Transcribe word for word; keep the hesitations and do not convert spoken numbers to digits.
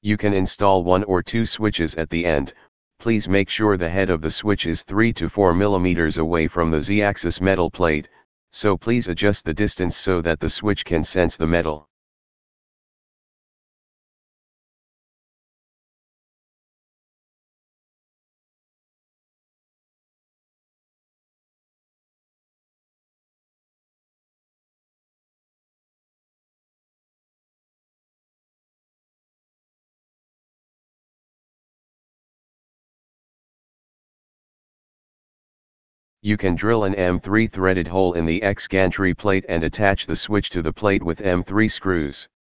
You can install one or two switches at the end. Please make sure the head of the switch is three to four millimeters away from the Z-axis metal plate, so please adjust the distance so that the switch can sense the metal. You can drill an M three threaded hole in the X gantry plate and attach the switch to the plate with M three screws.